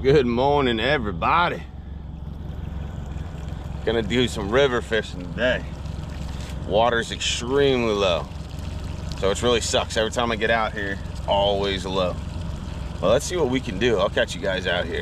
Good morning, everybody. Gonna do some river fishing today. Water's extremely low, so it really sucks. Every time I get out here, it's always low. Well, let's see what we can do. I'll catch you guys out here.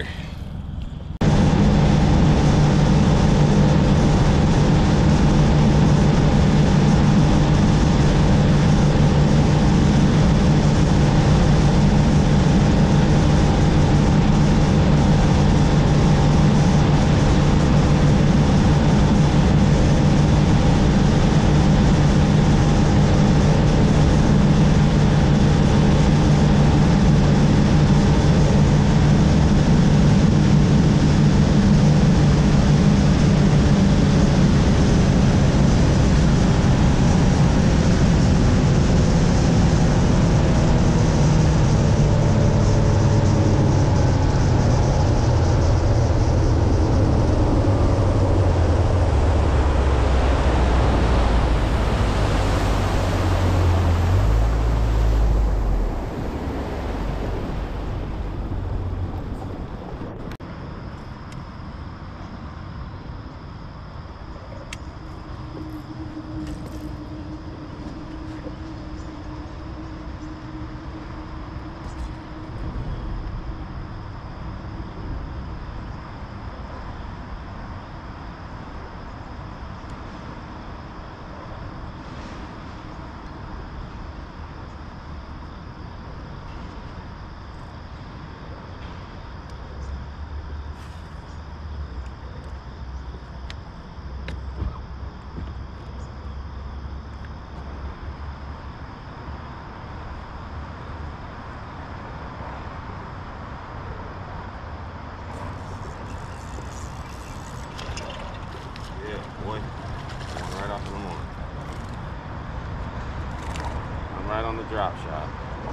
Right on the drop shot.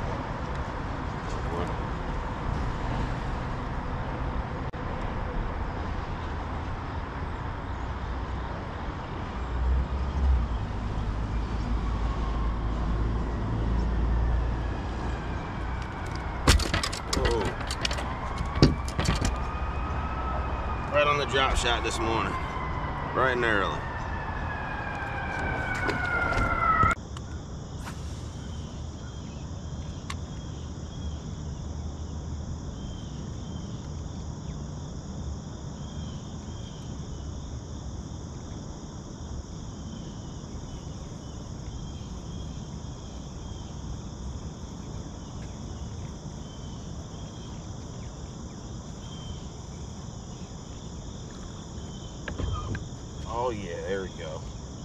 Oh. Right on the drop shot this morning. Bright and early. Oh yeah, there we go.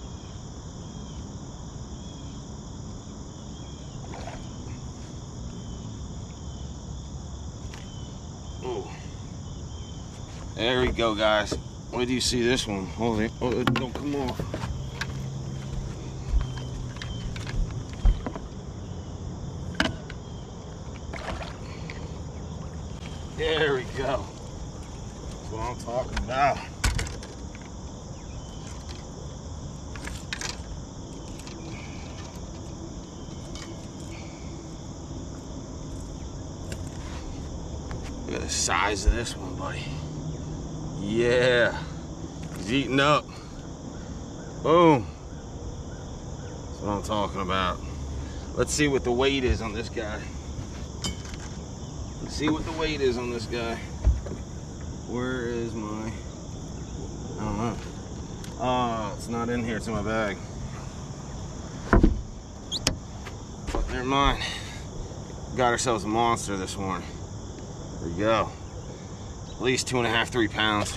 Ooh. There we go, guys. Where do you see this one? Oh, don't come off. There we go. That's what I'm talking about. Look at the size of this one, buddy. Yeah, he's eating up. Boom. That's what I'm talking about. Let's see what the weight is on this guy. Let's see what the weight is on this guy. Where is my, I don't know. Oh, it's not in here, it's in my bag. But never mind. Got ourselves a monster this morning. There we go. At least 2.5, 3 pounds.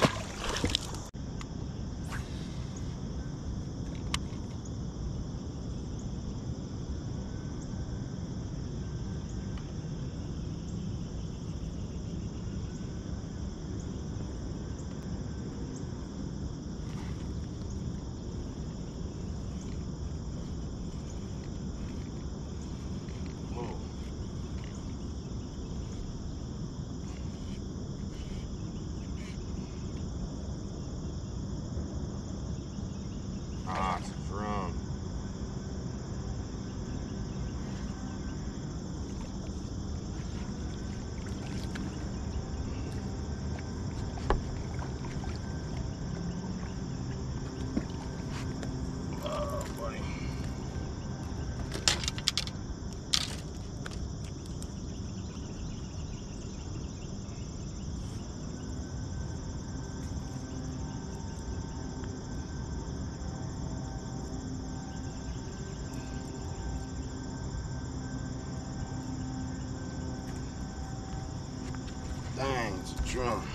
drum.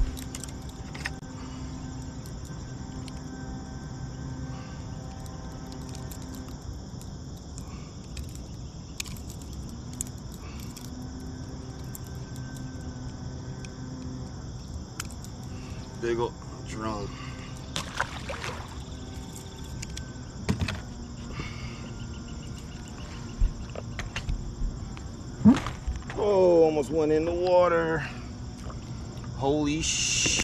Big old drum. Oh, almost went in the water. Holy sh!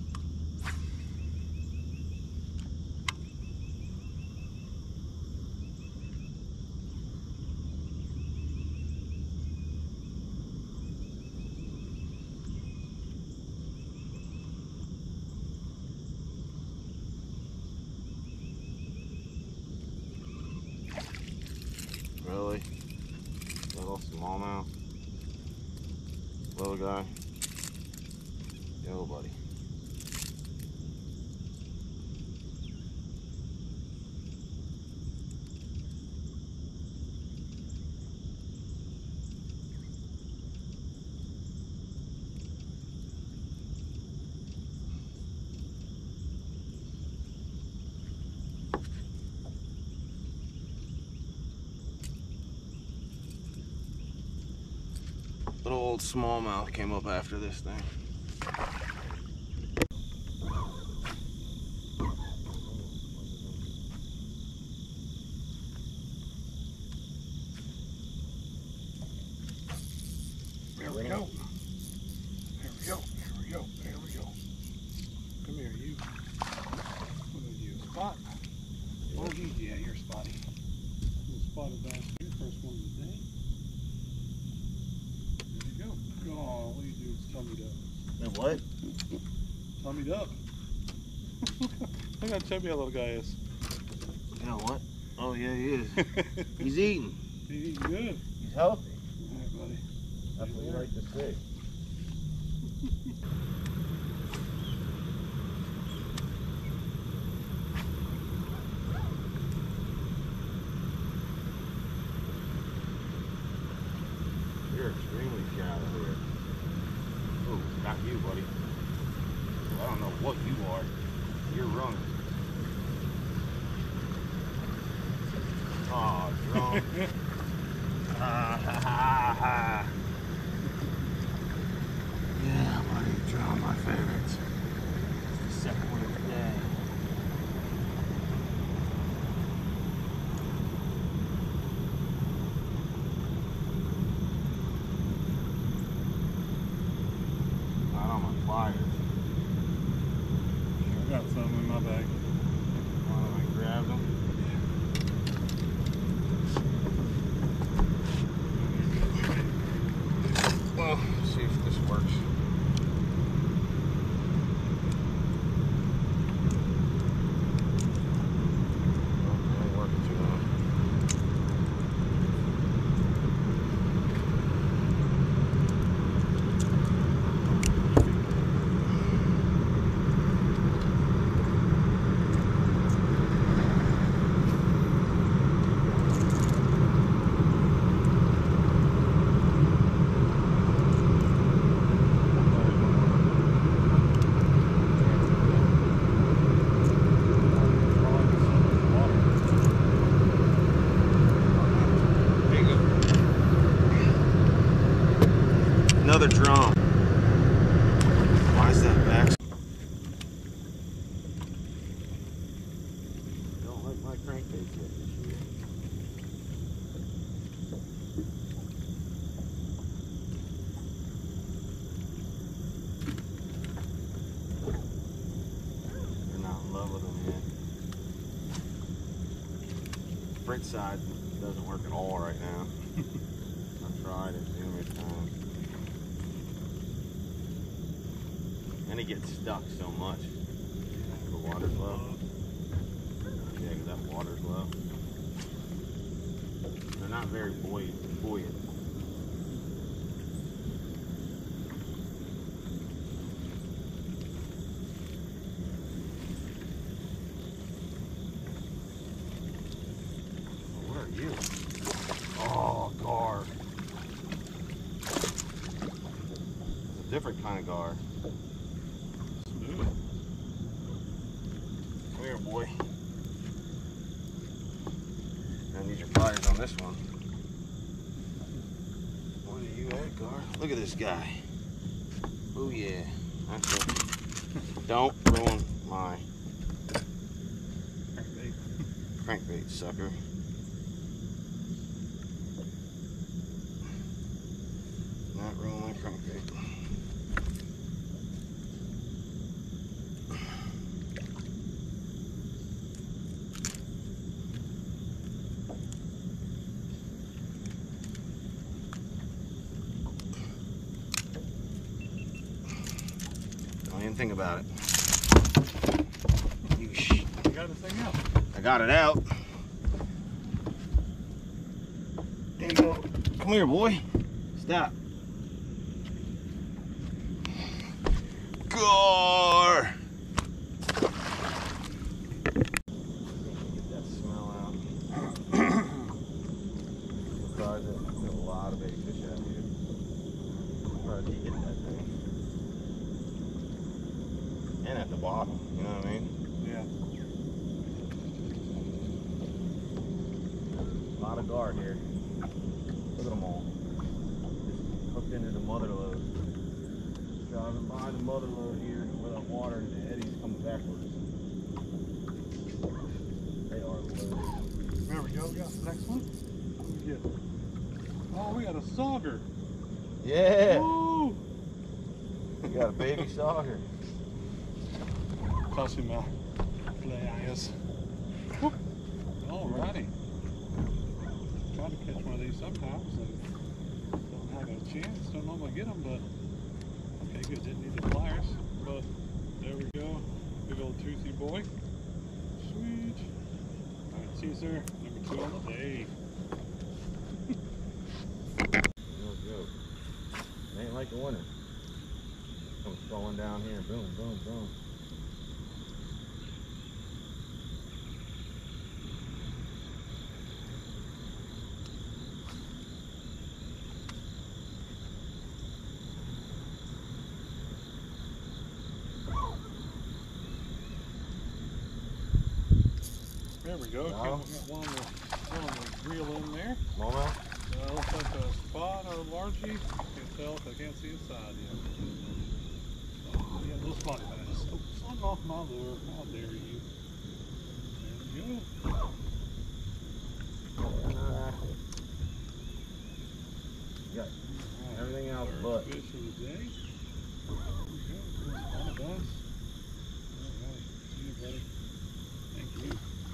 Really? Little smallmouth? Little guy? Yo, buddy. Little old smallmouth came up after this thing. There we go. There we go. There we go. There we go. Come here, you. What are you? Spot? Oh, yeah, you're spotty. Little spotted bass. Your first one of the day. There you go. Oh, what do you do? It's tummied up. And what? Tummied up. Look how chubby that little guy is. You know what? Oh yeah, he is. He's eating. He's eating good. He's healthy. All right, buddy. That's what you like to see. You're extremely shallow here. Oh, not you, buddy. I don't know what you are. You're running. Oh, drunk. Ha ha ha ha. Yeah, buddy, drum, my favorites. It's the second one of the day. Not on my pliers. I got some in my bag. Why don't I grab them? Well, see if this works. Okay, working too long. Another drum. Why is that back? Don't like my crankbaits yet this year. You're not in love with them yet. Front side doesn't work at all right now. I've tried it numerous times. And it gets stuck so much. The water's low. Yeah, because that water's low. They're not very buoyant. Oh, where are you? Oh, gar. It's a different kind of gar. Use your pliers on this one. What are you at, Gar? Look at this guy. Oh yeah. That's it. Don't ruin my crankbait, sucker. Not ruin my crankbait. Don't even think about it. You got this thing out. I got it out. There you go. Come here, boy. Stop. Gar! Get that smell out. Surprised that there's a lot of big fish out here. Surprised you get that thing. And at the bottom, you know what I mean? Yeah. A lot of gar here. Look at them all. Just hooked into the mother load. Driving by the mother load here without water and the eddies coming backwards. They are loaded. There we go. We got the next one. Yeah. Oh, we got a sauger. Yeah! Woo! We got a baby sauger. Tossing my pliers. Alrighty. Try to catch one of these sometimes and don't have a chance. Don't normally get them, but okay, good. Didn't need the pliers, but there we go. Big old toothy boy. Sweet. Alright, Caesar, number 2 on the day. No joke. It ain't like the winter. Comes falling down here, boom, boom, boom. There we go. Wow. We got one on the reel in there. Smallmouth? Looks like a spot or a largie. Can't tell if I can't see inside yet. Oh, yeah, little spotty bass. Oh, slung off my lure. How dare you? There we go. Yeah. Everything else but. Fish of the day. There we go. Spotty bass. Alright. See you, buddy. Thank you.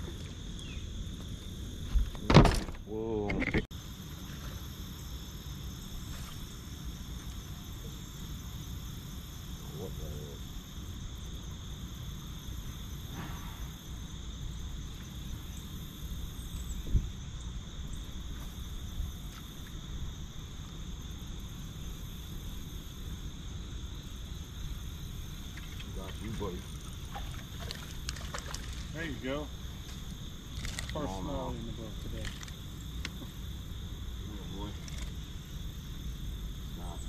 Whoa. What that is? Got you, buddy. There you go. First Smallmouth. small in the book today. Oh boy. Stop.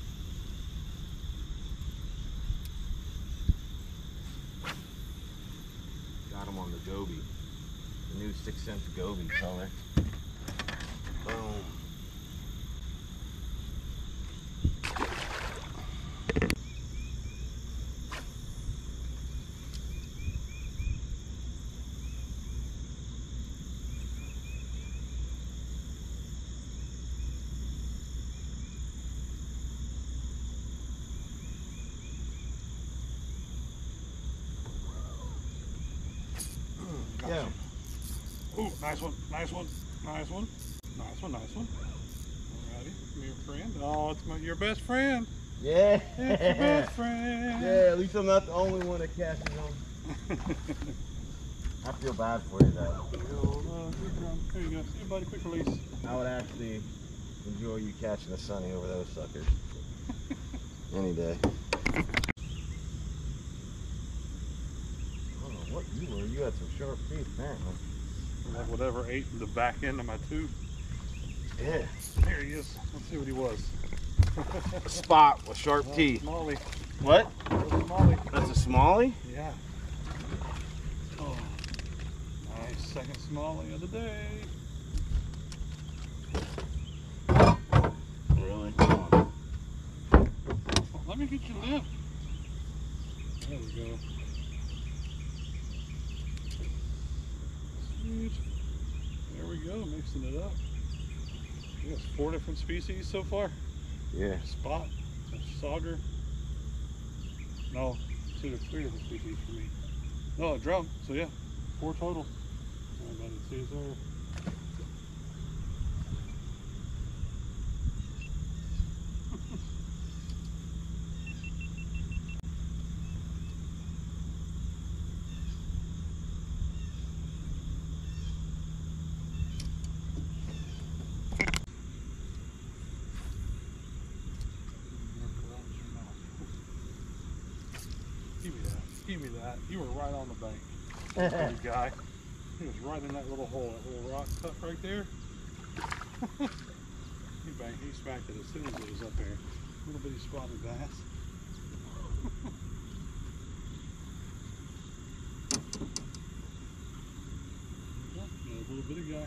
Got him on the goby. The new 6 cent goby color. Boom. Yeah. Ooh, nice one, nice one, nice one, nice one, nice one. Alrighty, come here, friend. Oh, it's your best friend. Yeah. It's your best friend. Yeah, at least I'm not the only one that catches them. I feel bad for you though. There you go. See you, buddy. Quick release. I would actually enjoy you catching a sunny over those suckers. Any day. I don't know what you were. You had some sharp teeth, apparently. Like whatever ate the back end of my tooth. Yeah. There he is. Let's see what he was. A spot with sharp teeth. Smallie. What? Little Smallie. That's a smallie? Yeah. Oh. Nice second Smallie of the day. me get your lip. There we go. Sweet. There we go, mixing it up. Yes, 4 different species so far. Yeah. Spot, a sauger. No, 3 different species for me. No, a drum. So yeah, 4 total. How about it, Caesar? Give me that. Give me that. You were right on the bank. Good guy. He was right in that little hole, that little rock cut right there. He smacked it as soon as it was up there. Little bitty spotted bass. Another little bitty guy.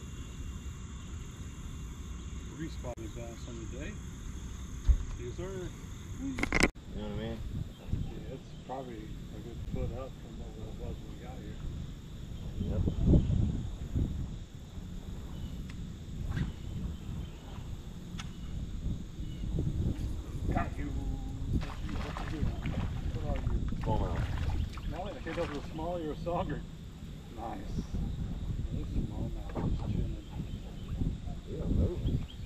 3 spotted bass on the day. These are, You know what I mean? yeah, it's probably a good foot up from what it was when we got here. Yep. Got you. What you doing? What are you? Smallmouth. Molly, I can't tell if it's a small or a sauger. Nice. This smallmouth is chilling. Yeah, move.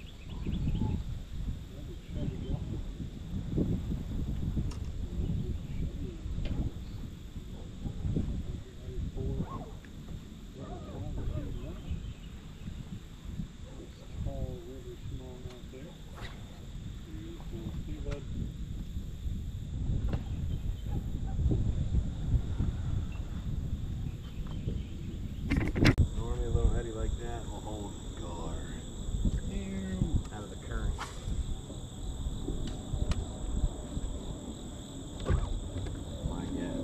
Normally a little eddy like that will hold guard out of the current. My guess.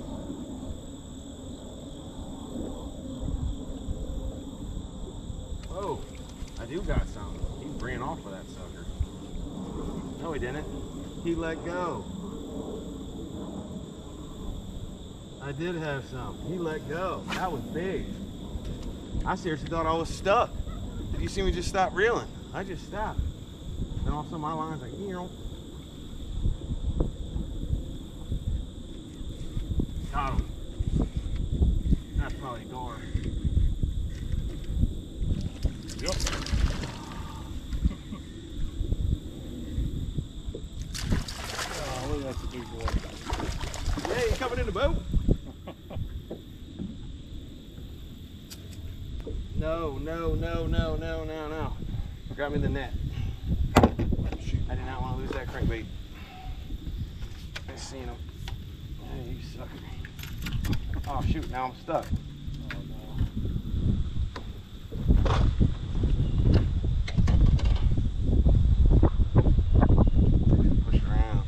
Oh, I do got something. He ran off of that sucker. No, he didn't. He let go. I did have some. He let go. That was big. I seriously thought I was stuck. Did you see me just stop reeling? I just stopped. Then all of a sudden my line's like, you know. Got him. That's probably a gar. Yep. Oh, look, that's a big boy. Hey, you coming in the boat? No, no, no, no, no, no, no. Grab me the net. Shoot. I did not want to lose that crankbait. I seen him. Hey, you sucker. Oh shoot, now I'm stuck. Oh no. Push around.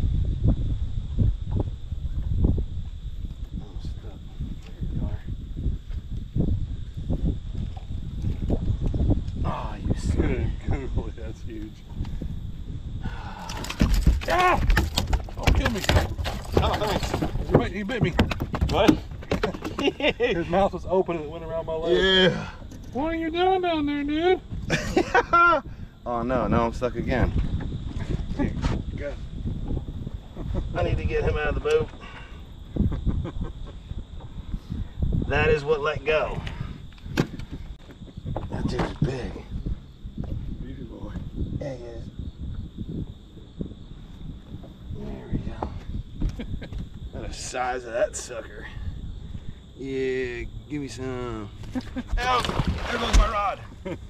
I'm stuck. There you are. Oh, you sucker. Good boy, that's huge. Ah! Oh, kill me. Oh, thanks. He bit me. What? His mouth was open and it went around my leg. Yeah. What are you doing down there, dude? Oh no, now I'm stuck again. Good. I need to get him out of the boat. That is what let go. That dude's big. Beauty boy. Yeah, he is. There we go. Look at the size of that sucker. Yeah, give me some. Oh, there goes my rod.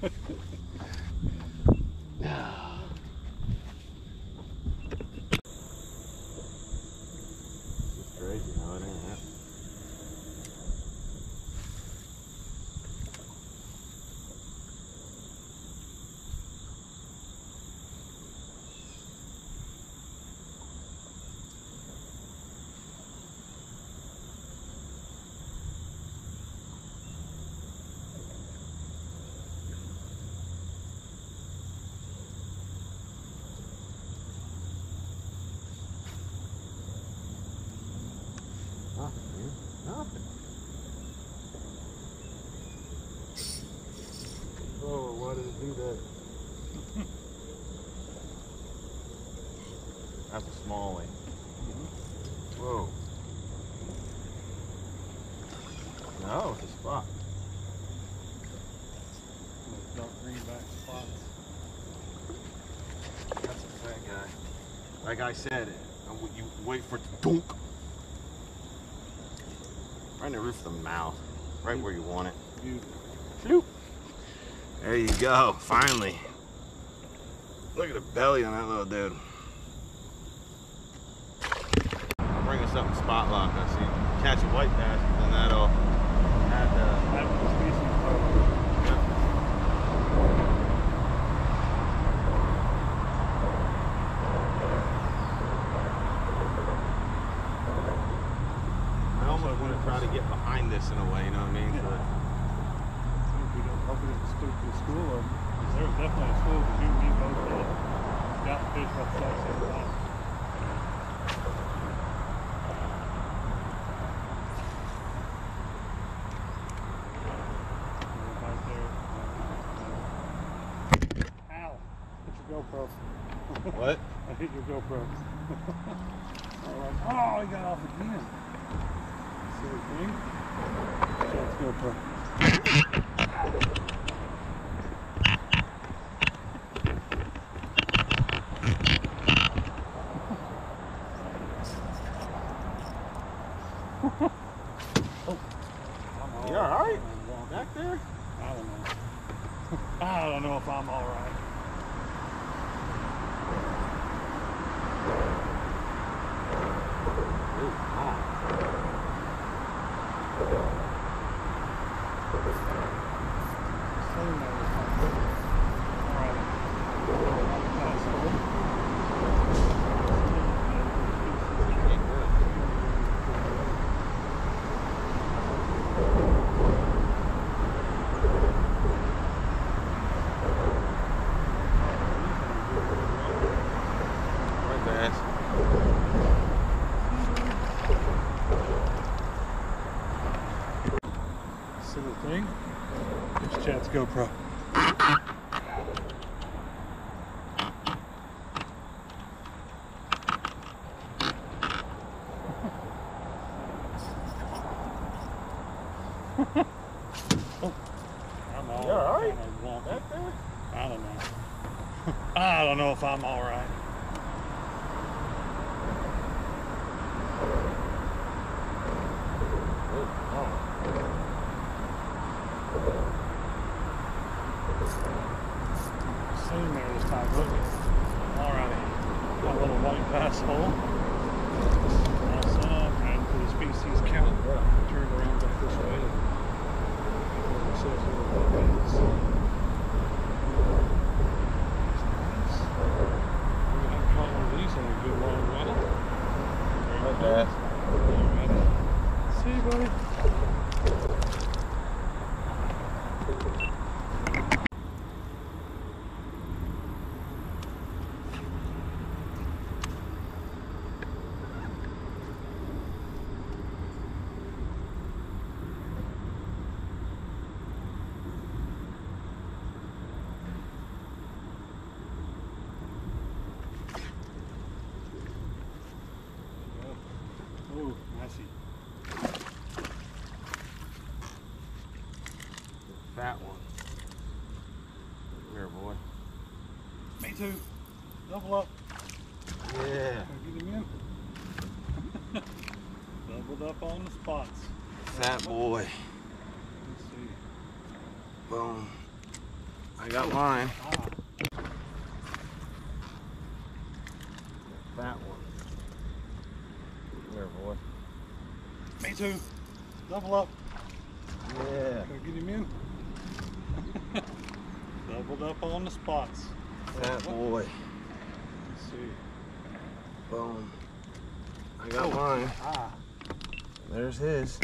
It's crazy how it ain't happening. did it do that? That's a smallie. Whoa. No, it's a spot. Those dark greenback spots. That's a fat guy. Like I said, you wait for it to dunk. Right in the roof of the mouth. Right where you want it. Floop. There you go, finally. Look at the belly on that little dude. I'll bring us up in spot lock. I see. Catch a white bass, then that'll add the species photo. Yep. I almost want to try to get behind this in a way, you know what I mean? Yeah. So that, Hope we didn't spook the school of them. Because there was definitely a school that you and me both got fish off the same time. Right there. Ow! Hit your GoPro. what? I hit your GoPro. Oh, he got off again. Silly thing. Let's GoPro. You alright? Back there? I don't know. I don't know if I'm alright. Silly thing. It's Chad's GoPro. Oh, I'm all You alright? Back there? I don't know. I don't know if I'm alright. Sitting there this time, look. Alrighty. Got a little white bass hole. All set up, and for the species count. Turned around back this way. See you, buddy. Oh, I see. Fat one. Come here, boy. Me too. Double up. Yeah. Get him in. Doubled up on the spots. Fat boy. Let's see. Boom. I got mine. Fat one. Come here, boy. Me too. Double up. Yeah. Get him in. Doubled up on the spots. Fat boy. Let's see. Boom. I got mine. There's his.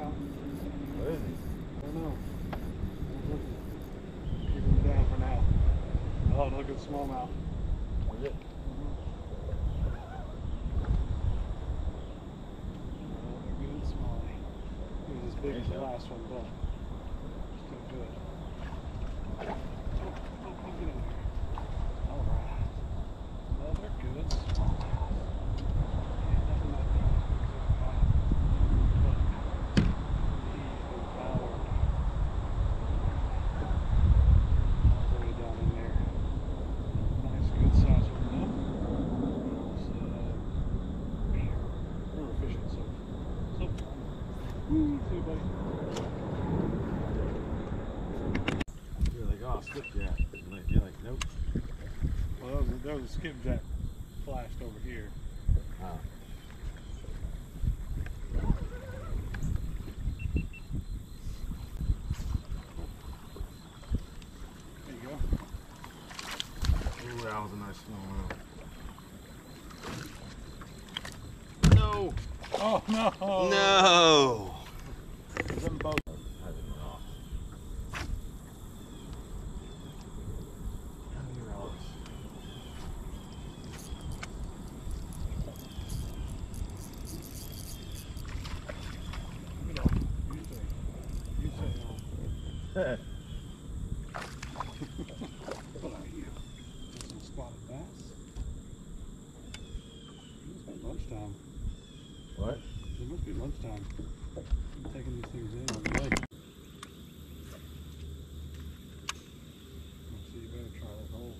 out. Where is he? I don't know. I'm looking. Keeping him down for now. Oh, look at smallmouth. Is it? They're good and smallie. He was as big as the last one, but still good. Oh, get in there. Alright. Well, they're good. Small. Yeah, nothing like that. But he devoured all the way down in there. Nice, good size one though. We're efficient so far. Woo, see you, buddy. You're like, oh, skipjack. You're like, nope. Well, there was a skipjack flashed over here. Ah. There you go. Ooh, that was a nice smallmouth. No! Oh no! No! Them both. What are you? Just some spotted bass. It must be lunchtime. What? It must be lunchtime. I'm taking these things in on the way. So you better try that hole.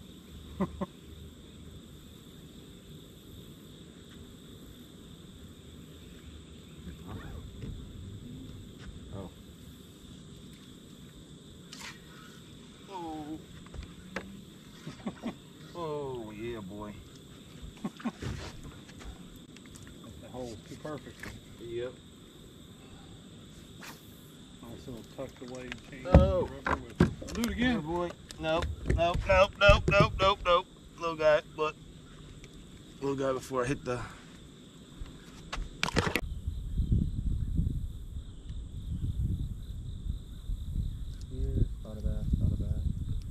Oh. Oh. Oh, yeah, boy. That hole's too perfect. Yep. Nice little tucked away chain. Oh. Rubber with. I'll do it Yeah, again. boy. Nope. Nope. Nope. Nope. Nope. Nope. Nope. Little guy, but little guy before I hit the. Here, not a bass, not a bass.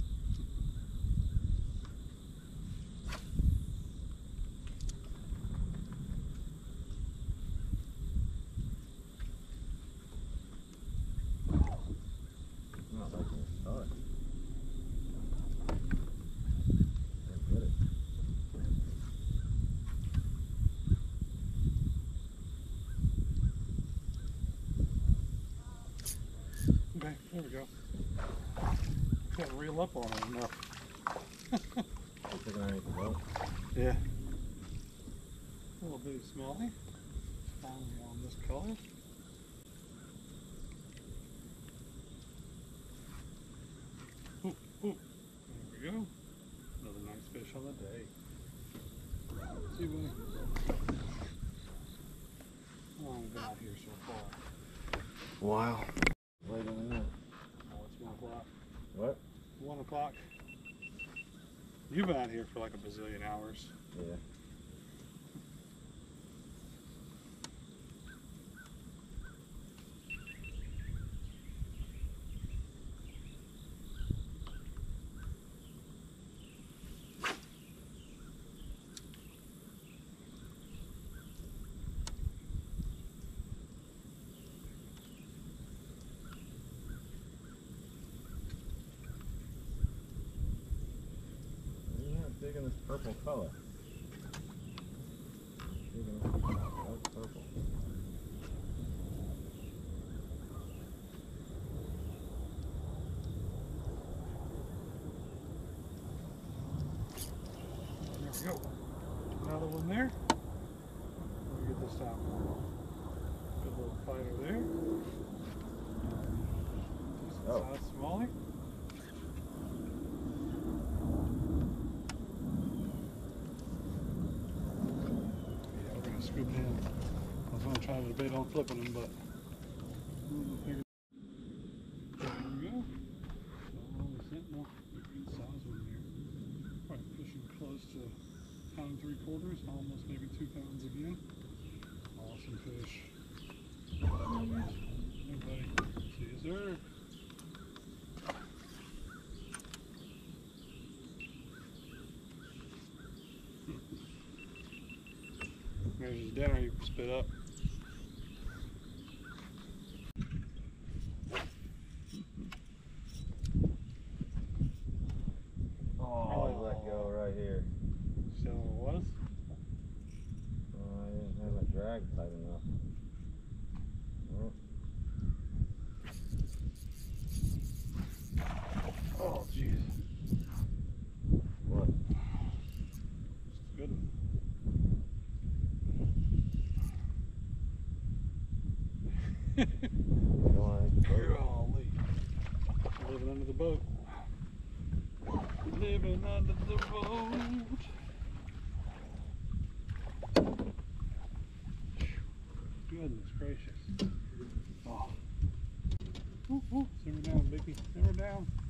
Not liking his start. Didn't get it. Okay, there we go. Got to reel up on it enough. You taking anything else? Yeah. A little bitty smallie. Finally on this color. Ooh, ooh. There we go. Another nice fish on the day. See, buddy? How long have we been out here so far? Wow. Late in the night. Oh, it's 1 o'clock. What? 1 o'clock. You've been out here for like a bazillion hours. Yeah. Digging this purple color. Digging this purple. There we go. Another one there. Let me get this out. Good little fighter there. Decent size smallie. Scoop it in. I was going to try with a bait on flipping them, but there we go. So on the sentinel, good size one there. Probably fishing close to 1 3/4, almost maybe 2 pounds again. Awesome fish. There There's his dinner he spit up. Oh, he let go right here. So it was? I didn't have my drag tight enough. Oh, jeez. What? Good. Golly. Living under the boat. Living under the boat. Goodness gracious. Oh. Simmer down, baby. Simmer down.